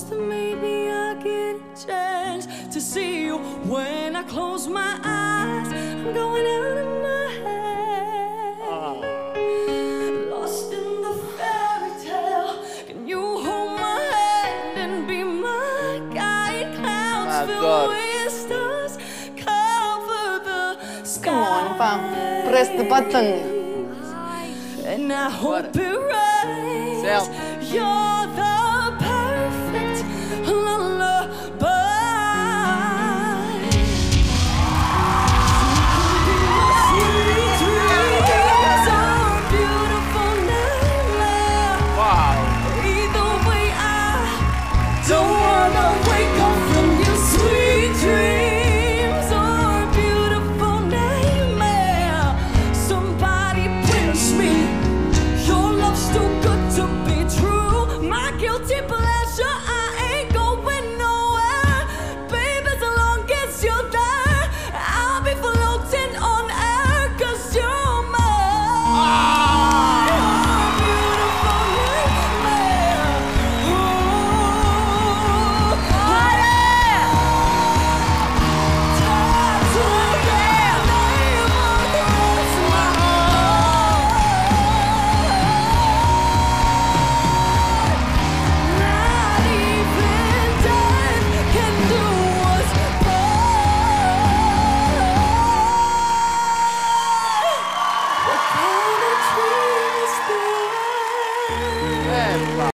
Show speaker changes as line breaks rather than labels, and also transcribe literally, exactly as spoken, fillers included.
hopes that maybe I get a chance to see you. When I close my eyes, I'm going out of my head. Oh. Lost in the fairy tale. Can you hold my hand and be my guide? Clouds filled with stars cover the sky.
Come on, fam. Press the button.
And I hope it rains. Your